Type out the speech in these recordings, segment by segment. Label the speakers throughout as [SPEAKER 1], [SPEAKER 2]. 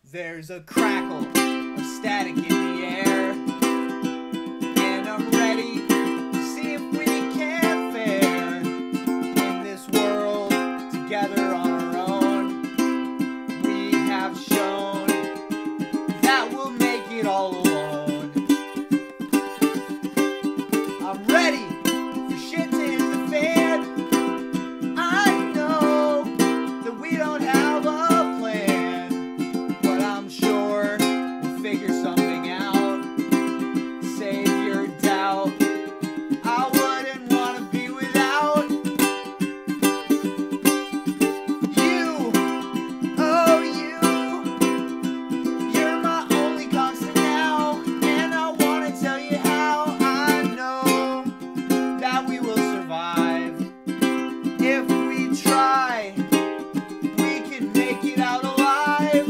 [SPEAKER 1] There's a crackle of static in the air, and I'm ready to see if we can fare in this world together on our own. We have shown that we'll make it all alone. I'm ready for shit to hit the fan. I know that we don't have a plan, but I'm sure we'll figure something out. Save your doubt. I wouldn't want to be without you. Oh, you. You're my only constant now, and I want to tell you how I know that we will survive. If we try, we can make it out alive.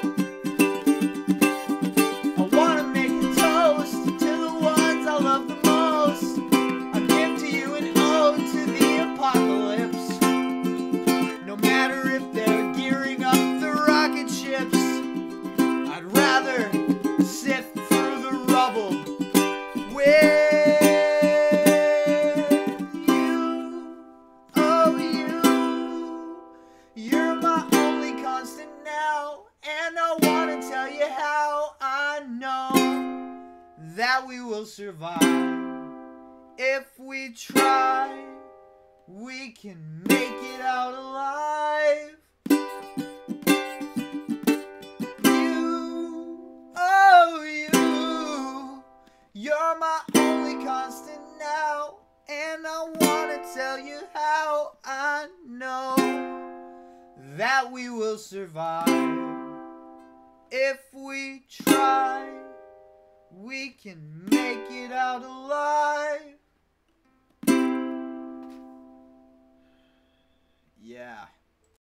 [SPEAKER 1] I want to make a toast to the ones I love the most. I give to you an ode to the apocalypse. No matter if they're gearing up the rocket ships, I'd rather sift through the rubble with you. Oh, you. You're my only constant now, and I want to tell you how I know that we will survive. If we try, we can make it out alive. You, oh you, you're my only constant now, and I want to tell you how I know that we will survive. If we try, we can make it out alive.